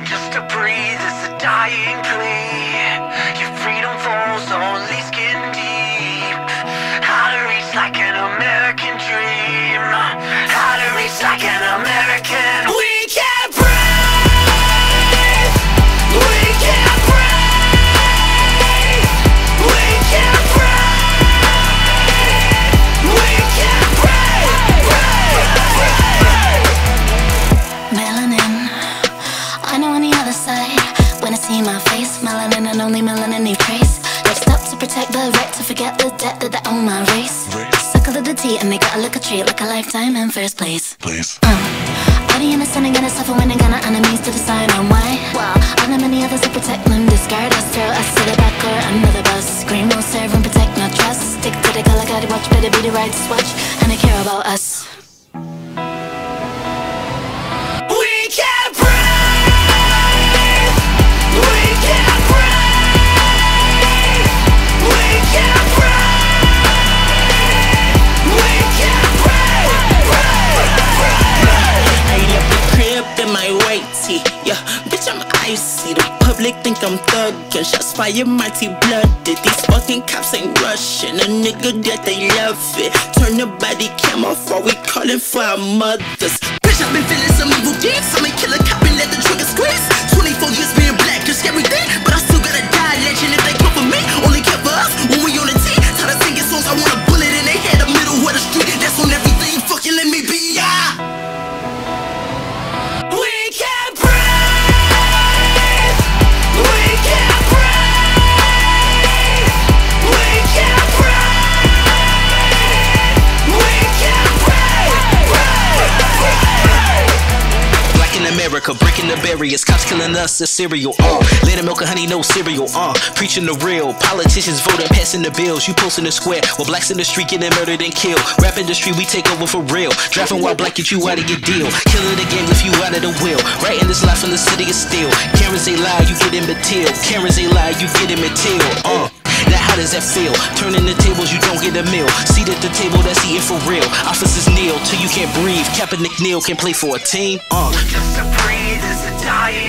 Just to breathe is a dying plea. Your freedom falls only skin deep. How to reach like an American dream. How to reach like an American. We can't breathe. We can't breathe. We can't breathe. We can't breathe. Melanin, I know on the other side. When I see my face, melanin and only melanin leave trace. Next up to protect the right to forget the debt that they own my race. Suckle to the teat and they gotta look a treat like a lifetime in first place. Body understanding gonna suffer when they gonna enemies to decide on why. Well, on the many others to protect them, discard us, throw us to the back or another bus. Scream, will serve and protect, not trust. Stick to the color, gotta watch, better be the right swatch. And they care about us. We can't breathe. We can't breathe. We can't breathe. We can't breathe. I left the crib in my white tee. Yeah, bitch, I'm icy. The public think I'm thuggin'. Shots fire, mighty blooded. These fucking cops ain't rushing. A nigga that they love it. Turn the body cam off while we callin' for our mothers. Bitch, I've been feeling some evil deeds. I may kill a cop and let the trigger squeeze. 24 years being black, it's everything. But I still gotta die legend if they come for me. Only care for us when we on the team. Tired of singing songs, I want a bullet in their head, the middle of the street. That's on everything, fucking let me be, yeah. We can't breathe. We can't breathe. We can't breathe. We can't breathe. Black in America, breaking the barriers. Cops killing us, it's cereal. Lit milk and honey, no cereal. Preaching the real. Politicians voting, passing the bills. You posting the square while blacks in the street getting murdered and killed. Rap industry, we take over for real. Driving while black, get you out of your deal. Killing the game, lift you out of the wheel. Writing this life from the city of steel. Karens they lie, you get in material. Karens they lie, you get in material. Now how does that feel? Turning the tables, you don't get a meal. Seat at the table, that's eating for real. Officers kneel till you can't breathe. Kaepernick Neal can play for a team. Just to breathe is a dying